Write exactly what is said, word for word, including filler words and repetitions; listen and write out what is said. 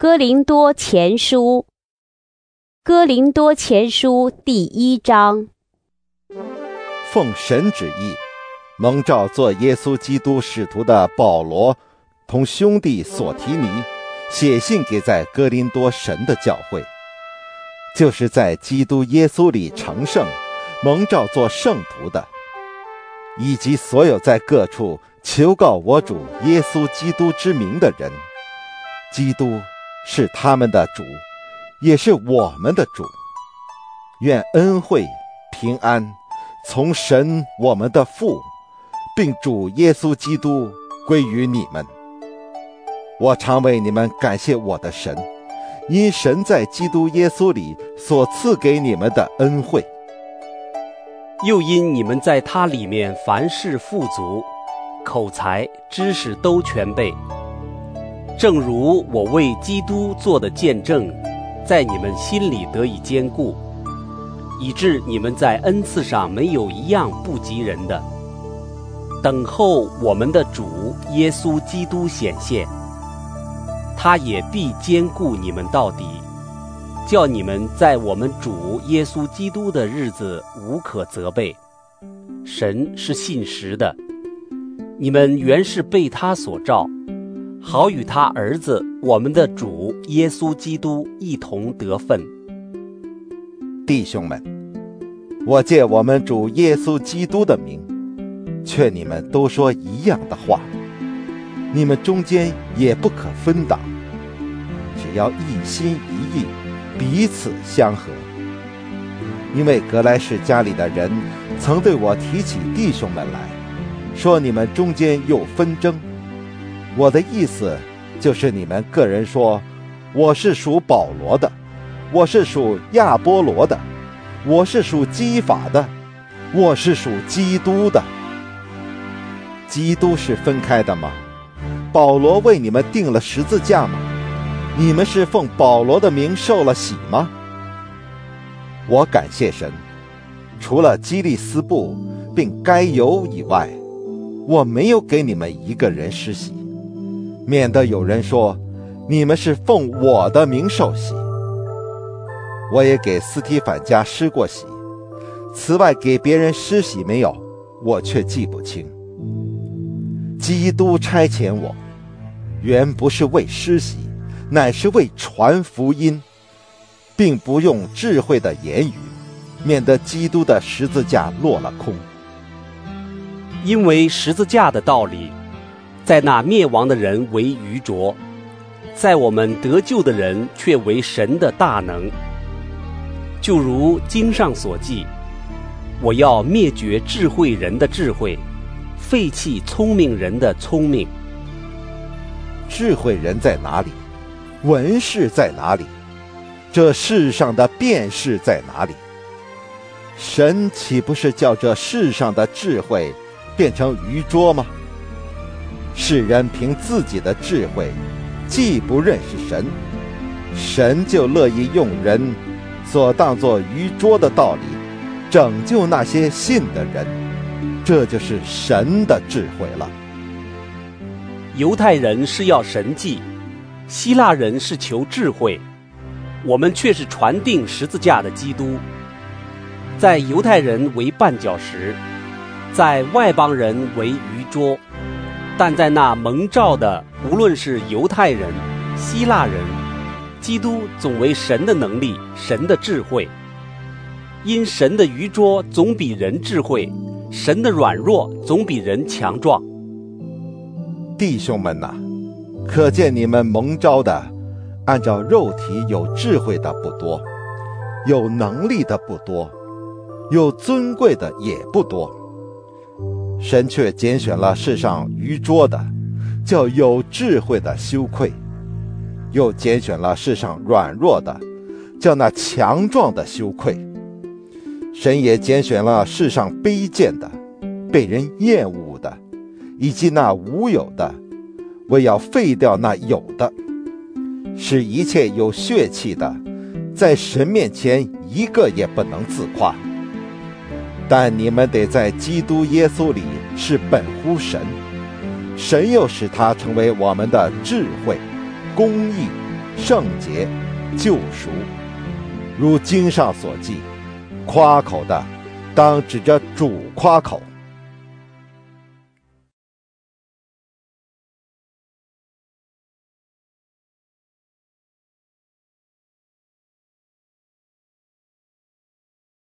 哥林多前书，哥林多前书第一章。 奉神旨意，蒙召做耶稣基督使徒的保罗，同兄弟所提尼，写信给在哥林多神的教会，就是在基督耶稣里成圣，蒙召做圣徒的，以及所有在各处求告我主耶稣基督之名的人。基督是他们的主，也是我们的主。愿恩惠平安从神我们的父并主耶稣基督归于你们。我常为你们感谢我的神，因神在基督耶稣里所赐给你们的恩惠， 又因你们在他里面凡事富足，口才知识都全备，正如我为基督做的见证，在你们心里得以坚固，以致你们在恩赐上没有一样不及人的。等候我们的主耶稣基督显现，他也必坚固你们到底，叫你们在我们主耶稣基督的日子无可责备。神是信实的，你们原是被他所召，好与他儿子我们的主耶稣基督一同得分。 弟兄们，我借我们主耶稣基督的名，劝你们都说一样的话，你们中间也不可分党，只要一心一意，彼此相合。因为革来氏家里的人曾对我提起弟兄们来，说你们中间有纷争。我的意思就是你们个人说，我是属保罗的，我是属亚波罗的，我是属基法的，我是属基督的。基督是分开的吗？保罗为你们定了十字架吗？你们是奉保罗的名受了洗吗？我感谢神，除了基利斯布并该犹以外，我没有给你们一个人施洗，免得有人说你们是奉我的名受洗。我也给斯提反家施过洗，此外给别人施洗没有，我却记不清。基督差遣我，原不是为施洗，乃是为传福音，并不用智慧的言语，免得基督的十字架落了空。 因为十字架的道理，在那灭亡的人为愚拙，在我们得救的人却为神的大能。就如经上所记，我要灭绝智慧人的智慧，废弃聪明人的聪明。 智慧人在哪里？文士在哪里？这世上的辩士在哪里？神岂不是叫这世上的智慧变成愚拙吗？世人凭自己的智慧既不认识神，神就乐意用人所当作愚拙的道理拯救那些信的人，这就是神的智慧了。 犹太人是要神迹，希腊人是求智慧，我们却是传定十字架的基督。在犹太人为绊脚石，在外邦人为愚拙，但在那蒙召的，无论是犹太人、希腊人，基督总为神的能力，神的智慧。因神的愚拙总比人智慧，神的软弱总比人强壮。 弟兄们哪，可见你们蒙召的，按照肉体有智慧的不多，有能力的不多，有尊贵的也不多。神却拣选了世上愚拙的，叫有智慧的羞愧；又拣选了世上软弱的，叫那强壮的羞愧。神也拣选了世上卑贱的，被人厌恶的，以及那无有的，为要废掉那有的，使一切有血气的，在神面前一个也不能自夸。但你们得在基督耶稣里是本乎神，神又使他成为我们的智慧、公义、 圣洁、救赎。如经上所记，夸口的当指着主夸口。